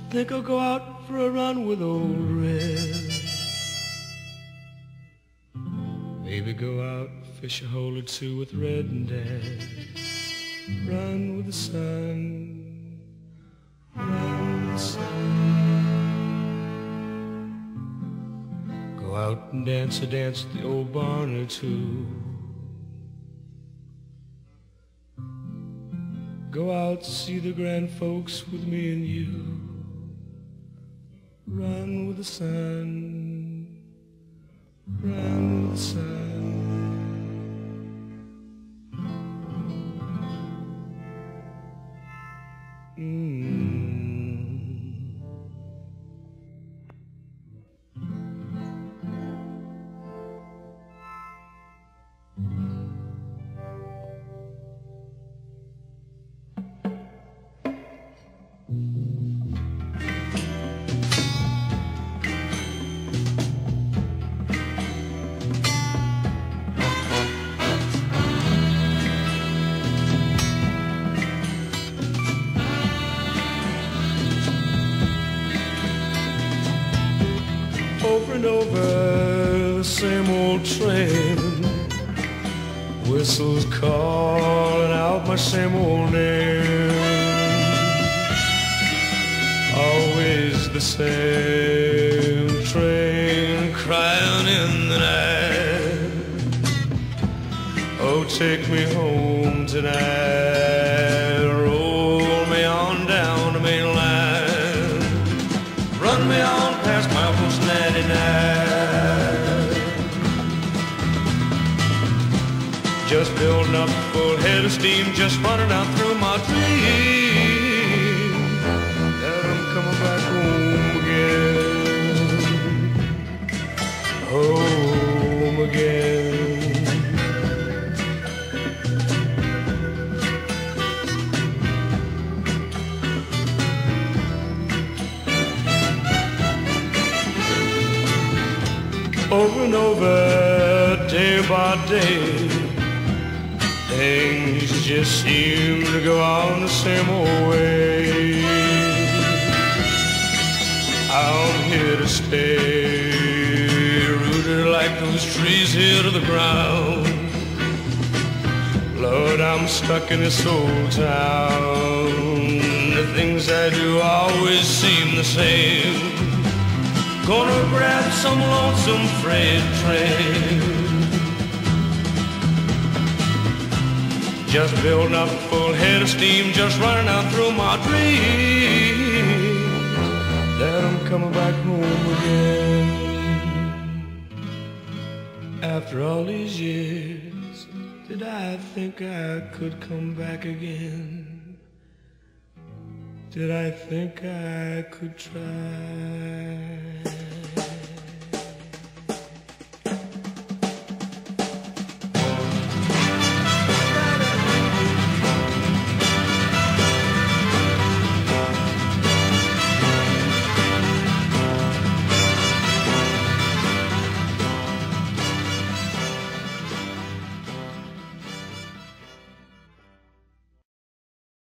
think I'll go out for a run with old Red. Maybe go out, fish a hole or two with Red and Dad. Run with the sun, run with the sun. Go out and dance a dance at the old barn or two. Go out to see the grand folks with me and you. Run with the sun, run with the sun. Over and over the same old train, whistles calling out my same old name. Always the same train crying in the night. Oh, take me home tonight. Roll me on down the main line. Run me on past my post 99. Just building up a full head of steam, just running out through my dream that I'm coming back home again, home again. Over and over, day by day, things just seem to go on the same old way. I'm here to stay, rooted like those trees here to the ground. Lord, I'm stuck in this old town. The things I do always seem the same. Gonna grab some lonesome freight train. Just building up a full head of steam, just running out through my dream that I'm coming back home again. After all these years, did I think I could come back again? Did I think I could try?